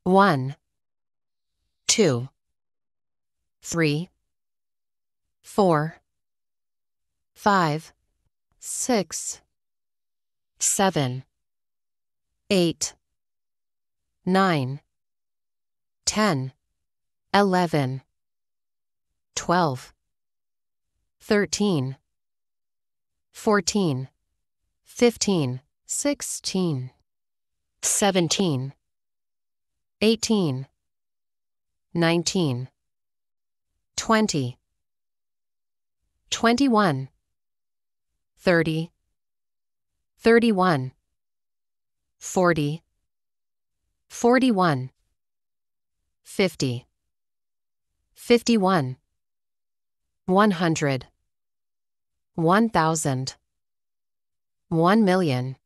1, 2, 3, 4, 5, 6, 7, 8, 9, 10, 11, 12, 13, 14, 15, 16, 17, 18, 19, 20, 21, 30, 31, 40, 41, 50, 51, 100, 1,000, 1,000,000,